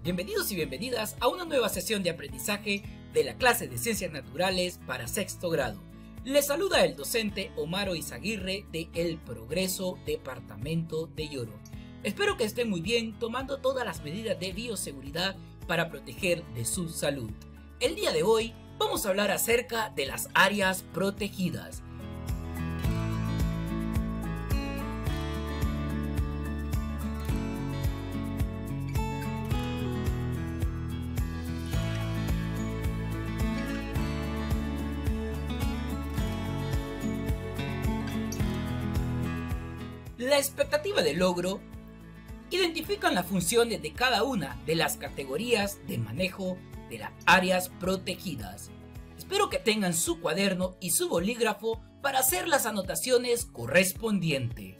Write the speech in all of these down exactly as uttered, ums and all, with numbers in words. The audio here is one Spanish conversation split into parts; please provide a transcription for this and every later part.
Bienvenidos y bienvenidas a una nueva sesión de aprendizaje de la clase de Ciencias Naturales para sexto grado. Les saluda el docente Omar Izaguirre de El Progreso, departamento de Lloro. Espero que estén muy bien tomando todas las medidas de bioseguridad para proteger de su salud. El día de hoy vamos a hablar acerca de las áreas protegidas. La expectativa de logro identifican las funciones de cada una de las categorías de manejo de las áreas protegidas. Espero que tengan su cuaderno y su bolígrafo para hacer las anotaciones correspondientes.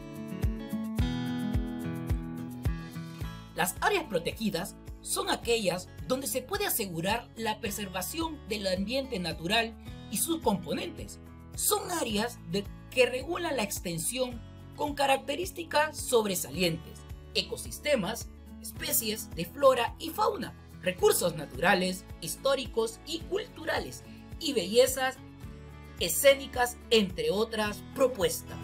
Las áreas protegidas son aquellas donde se puede asegurar la preservación del ambiente natural y sus componentes. Son áreas de que regulan la extensión con características sobresalientes, ecosistemas, especies de flora y fauna, recursos naturales, históricos y culturales, y bellezas escénicas, entre otras propuestas.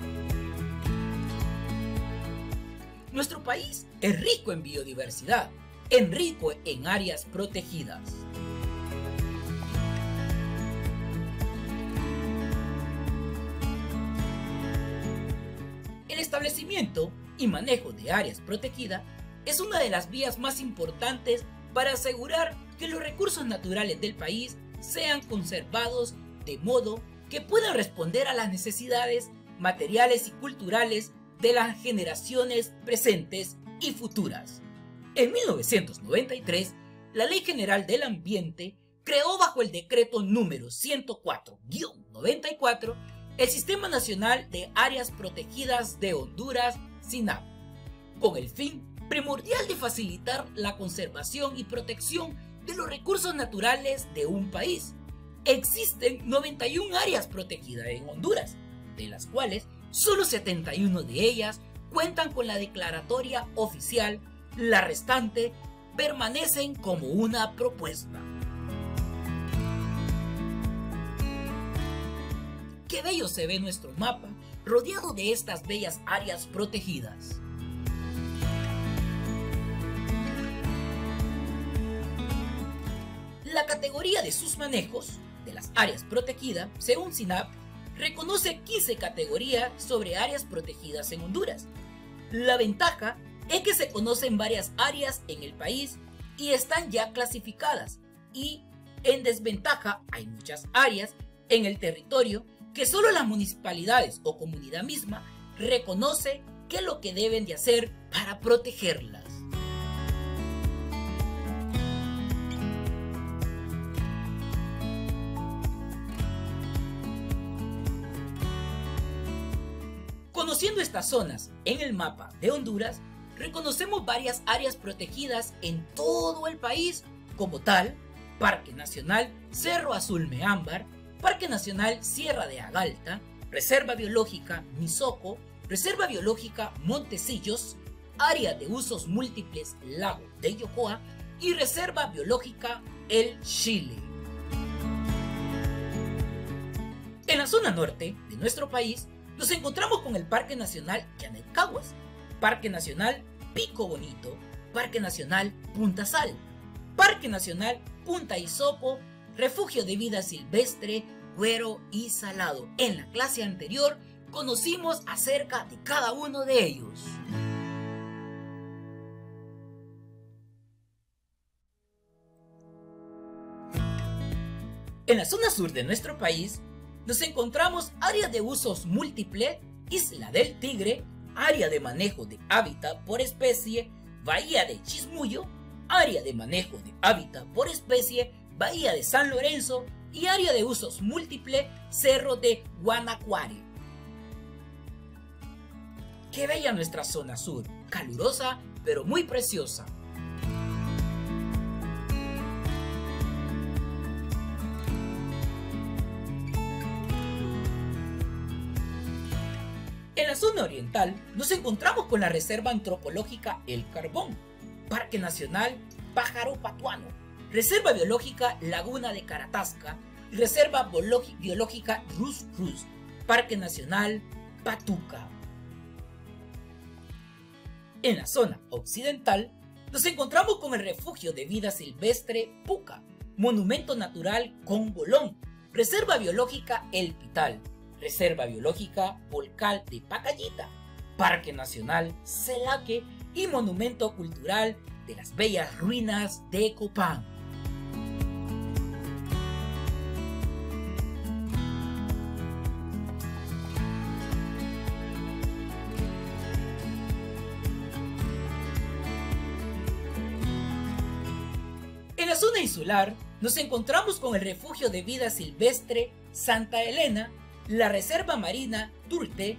Nuestro país es rico en biodiversidad, es rico en áreas protegidas. El establecimiento y manejo de áreas protegidas es una de las vías más importantes para asegurar que los recursos naturales del país sean conservados de modo que puedan responder a las necesidades materiales y culturales de las generaciones presentes y futuras. En mil novecientos noventa y tres, la Ley General del Ambiente creó bajo el decreto número ciento cuatro guión noventa y cuatro el Sistema Nacional de Áreas Protegidas de Honduras, SINAP, con el fin primordial de facilitar la conservación y protección de los recursos naturales de un país. Existen noventa y una áreas protegidas en Honduras, de las cuales solo setenta y una de ellas cuentan con la declaratoria oficial, la restante permanecen como una propuesta. Qué bello se ve nuestro mapa rodeado de estas bellas áreas protegidas. La categoría de sus manejos de las áreas protegidas, según SINAP, reconoce quince categorías sobre áreas protegidas en Honduras. La ventaja es que se conocen varias áreas en el país y están ya clasificadas, y en desventaja hay muchas áreas en el territorio que solo las municipalidades o comunidad misma reconoce qué es lo que deben de hacer para protegerlas. Conociendo estas zonas en el mapa de Honduras, reconocemos varias áreas protegidas en todo el país, como tal, Parque Nacional Cerro Azul Meámbar, Parque Nacional Sierra de Agalta, Reserva Biológica Misoco, Reserva Biológica Montecillos, Área de Usos Múltiples Lago de Yocoa y Reserva Biológica El Chile. En la zona norte de nuestro país nos encontramos con el Parque Nacional Yanecaguas, Parque Nacional Pico Bonito, Parque Nacional Punta Sal, Parque Nacional Punta Hisopo, Refugio de Vida Silvestre, Güero y Salado. En la clase anterior conocimos acerca de cada uno de ellos. En la zona sur de nuestro país nos encontramos área de usos múltiples, Isla del Tigre, área de manejo de hábitat por especie, Bahía de Chismullo, área de manejo de hábitat por especie, Bahía de San Lorenzo y área de usos múltiples, Cerro de Guanacuare. Qué bella nuestra zona sur, calurosa pero muy preciosa. En la zona oriental nos encontramos con la Reserva Antropológica El Carbón, Parque Nacional Pájaro Patuano, Reserva Biológica Laguna de Caratasca y Reserva Biológica Rus Rus, Parque Nacional Patuca. En la zona occidental nos encontramos con el Refugio de Vida Silvestre Puca, Monumento Natural Congolón, Reserva Biológica El Pital, Reserva Biológica Volcal de Pacayita, Parque Nacional Celaque y Monumento Cultural de las Bellas Ruinas de Copán. En la zona insular nos encontramos con el Refugio de Vida Silvestre Santa Elena, la Reserva Marina Turte,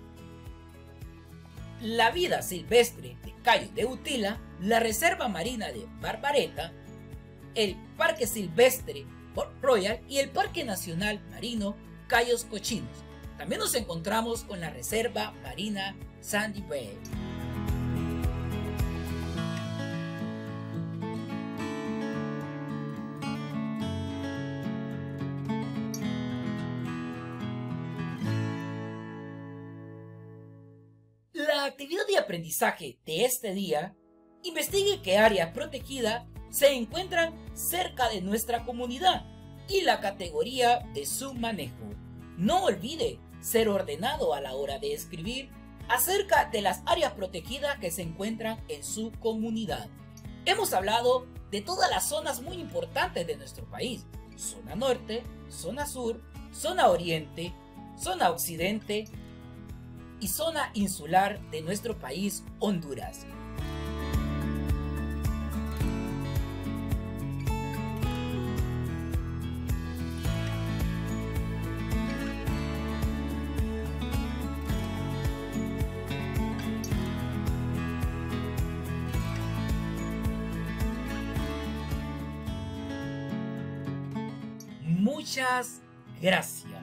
la Vida Silvestre de Cayos de Utila, la Reserva Marina de Barbareta, el Parque Silvestre Port Royal y el Parque Nacional Marino Cayos Cochinos. También nos encontramos con la Reserva Marina Sandy Bay. La actividad de aprendizaje de este día investigue qué áreas protegidas se encuentran cerca de nuestra comunidad y la categoría de su manejo. No olvide ser ordenado a la hora de escribir acerca de las áreas protegidas que se encuentran en su comunidad. Hemos hablado de todas las zonas muy importantes de nuestro país: zona norte, zona sur, zona oriente, zona occidente y zona insular de nuestro país, Honduras. Muchas gracias.